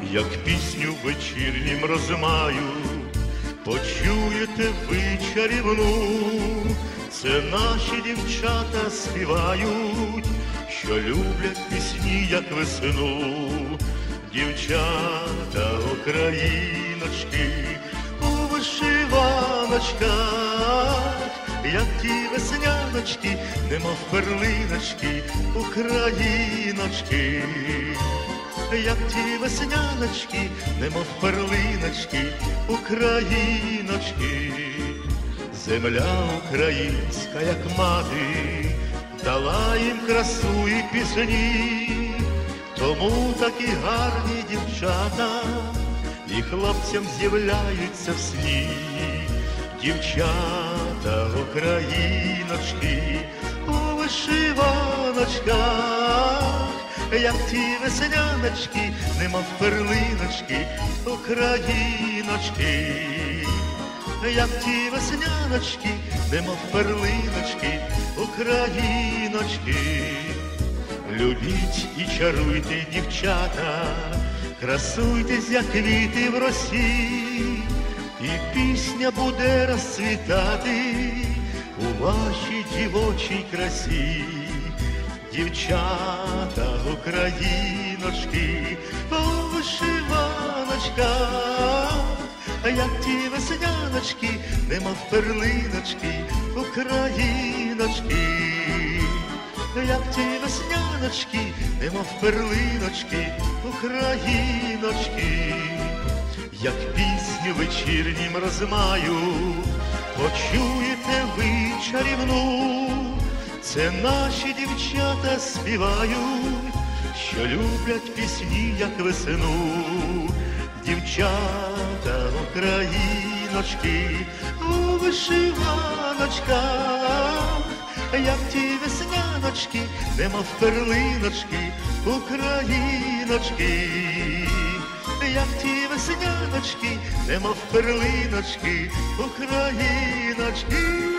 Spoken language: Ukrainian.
як пісню вечірнім розмаю, почуєте ви чарівну, це наші дівчата співають, що люблять пісні, як весну. Дівчата, україночки, у вишиваночках, як ті весняночки, немов перлиночки, україночки. Як ті весняночки, немов перлиночки, україночки. Земля українська, як мати, дала їм красу і пісні, тому такі гарні дівчата і хлопцям з'являються в сні. Дівчата, україночки, у вишиваночках, як ті весняночки, немов перлиночки, україночки. Як ті весняночки, немов перлиночки, україночки. Любіть і чаруйте, дівчата, красуйтесь, як квіти в росі, і пісня буде розцвітати у вашій дівочій красі. Дівчата, україночки, у вишиваночках, як ті весняночки, немов перлиночки, україночки. Як ті весняночки, немов перлиночки, україночки. Як пісню вечірнім розмаю, почуєте ви чарівну, це наші дівчата співають, що люблять пісні, як весну. Дівчата, україночки, у вишиваночках, як ті весняночки, немов перлиночки, україночки. Як ті весняночки, немов перлиночки, україночки.